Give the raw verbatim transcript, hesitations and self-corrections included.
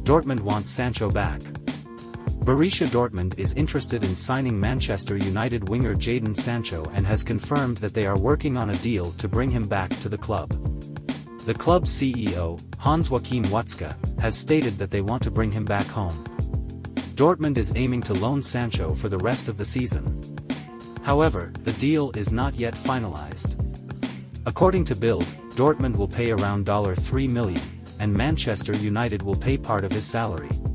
Dortmund wants Sancho back. Borussia Dortmund is interested in signing Manchester United winger Jadon Sancho and has confirmed that they are working on a deal to bring him back to the club. The club's C E O, Hans-Joachim Watzke, has stated that they want to bring him back home. Dortmund is aiming to loan Sancho for the rest of the season. However, the deal is not yet finalized. According to Bild, Dortmund will pay around three million dollars, and Manchester United will pay part of his salary.